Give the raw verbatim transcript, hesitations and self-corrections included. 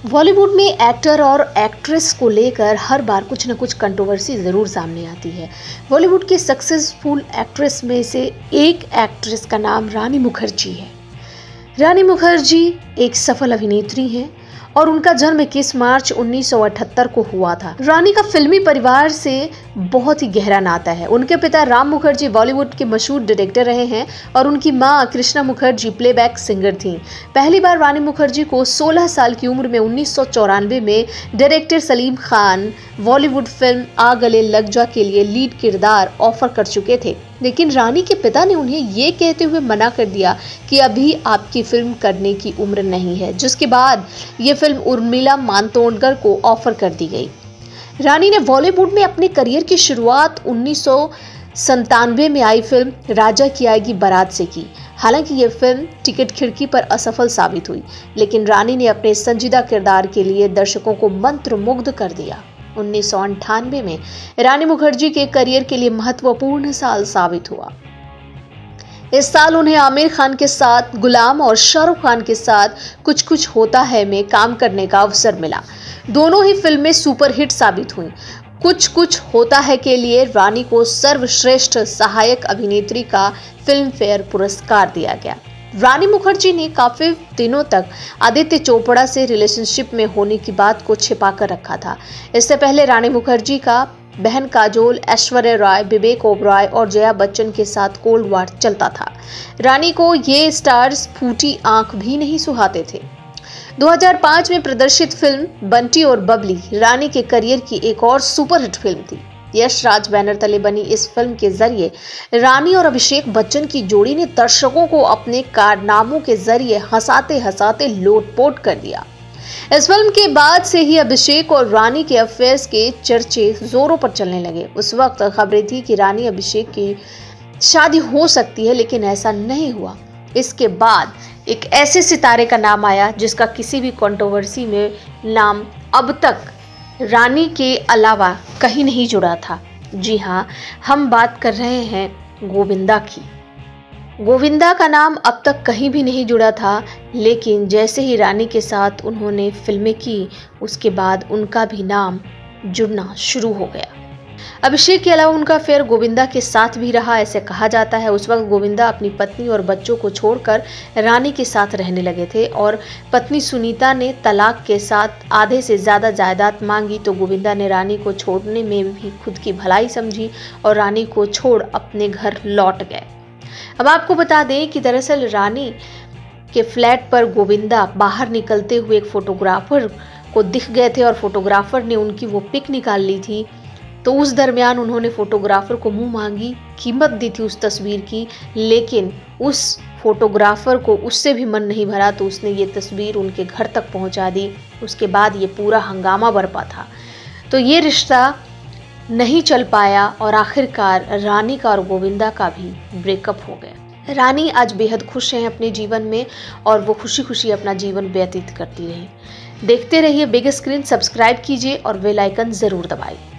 बॉलीवुड में एक्टर और एक्ट्रेस को लेकर हर बार कुछ न कुछ कंट्रोवर्सी ज़रूर सामने आती है। बॉलीवुड की सक्सेसफुल एक्ट्रेस में से एक एक्ट्रेस का नाम रानी मुखर्जी है। रानी मुखर्जी एक सफल अभिनेत्री हैं और उनका जन्म इक्कीस मार्च उन्नीस सौ अठहत्तर को हुआ था। रानी का फिल्मी परिवार से बहुत ही गहरा नाता है। उनके पिता राम मुखर्जी बॉलीवुड के मशहूर डायरेक्टर रहे हैं और उनकी मां कृष्णा मुखर्जी प्लेबैक सिंगर थीं। पहली बार रानी मुखर्जी को सोलह साल की उम्र में उन्नीस सौ चौरानवे में डायरेक्टर सलीम खान बॉलीवुड फिल्म आ गले लग जा के लिए लीड किरदार ऑफर कर चुके थे, लेकिन रानी के पिता ने उन्हें ये कहते हुए मना कर दिया कि अभी आपकी फिल्म करने की उम्र नहीं है, जिसके बाद ये फिल्म उर्मिला मातोंडकर को ऑफर कर दी गई। रानी ने बॉलीवुड में अपने करियर की शुरुआत उन्नीस सौ संतानवे में आई फिल्म राजा की आएगी बारात से की। हालांकि ये फिल्म टिकट खिड़की पर असफल साबित हुई, लेकिन रानी ने अपने संजीदा किरदार के लिए दर्शकों को मंत्रमुग्ध कर दिया। उन्नीस सौ अंठानवे में रानी मुखर्जी के करियर के लिए महत्वपूर्ण साल साबित हुआ। इस साल उन्हें आमिर खान के साथ गुलाम और शाहरुख खान के साथ कुछ कुछ होता है में काम करने का अवसर मिला। दोनों ही फिल्में सुपरहिट साबित हुईं। कुछ कुछ होता है के लिए रानी को सर्वश्रेष्ठ सहायक अभिनेत्री का फिल्म फेयर पुरस्कार दिया गया। रानी मुखर्जी ने काफी दिनों तक आदित्य चोपड़ा से रिलेशनशिप में होने की बात को छिपा कर रखा था। इससे पहले रानी मुखर्जी का बहन काजोल, ऐश्वर्या राय, विवेक ओबरॉय और जया बच्चन के साथ कोल्ड वॉर चलता था। रानी को ये स्टार्स फूटी आंख भी नहीं सुहाते थे। दो हज़ार पाँच में प्रदर्शित फिल्म बंटी और बबली रानी के करियर की एक और सुपरहिट फिल्म थी। यश राज बैनर तले बनी इस फिल्म के जरिए रानी और अभिषेक बच्चन की जोड़ी ने दर्शकों को अपने कारनामों के जरिए हंसाते हंसाते लोटपोट कर दिया। इस फिल्म के बाद से ही अभिषेक और रानी के अफेयर्स के चर्चे जोरों पर चलने लगे। उस वक्त खबरें थी कि रानी अभिषेक की शादी हो सकती है, लेकिन ऐसा नहीं हुआ। इसके बाद एक ऐसे सितारे का नाम आया जिसका किसी भी कंट्रोवर्सी में नाम अब तक रानी के अलावा कहीं नहीं जुड़ा था। जी हाँ, हम बात कर रहे हैं गोविंदा की। गोविंदा का नाम अब तक कहीं भी नहीं जुड़ा था, लेकिन जैसे ही रानी के साथ उन्होंने फिल्में की, उसके बाद उनका भी नाम जुड़ना शुरू हो गया। अभिषेक के अलावा उनका फेयर गोविंदा के साथ भी रहा, ऐसे कहा जाता है। उस वक्त गोविंदा अपनी पत्नी और बच्चों को छोड़कर रानी के साथ रहने लगे थे और पत्नी सुनीता ने तलाक के साथ आधे से ज़्यादा जायदाद मांगी, तो गोविंदा ने रानी को छोड़ने में भी खुद की भलाई समझी और रानी को छोड़ अपने घर लौट गए। अब आपको बता दें कि दरअसल रानी के फ्लैट पर गोविंदा बाहर निकलते हुए एक फोटोग्राफर को दिख गए थे और फोटोग्राफर ने उनकी वो पिक निकाल ली थी। तो उस दरमियान उन्होंने फोटोग्राफर को मुंह मांगी कीमत दी थी उस तस्वीर की, लेकिन उस फोटोग्राफर को उससे भी मन नहीं भरा, तो उसने ये तस्वीर उनके घर तक पहुंचा दी। उसके बाद ये पूरा हंगामा बरपा था। तो ये रिश्ता नहीं चल पाया और आखिरकार रानी का और गोविंदा का भी ब्रेकअप हो गया। रानी आज बेहद खुश हैं अपने जीवन में और वो खुशी खुशी अपना जीवन व्यतीत करती रही। देखते रहिए बिग स्क्रीन, सब्सक्राइब कीजिए और बेल आइकन जरूर दबाइए।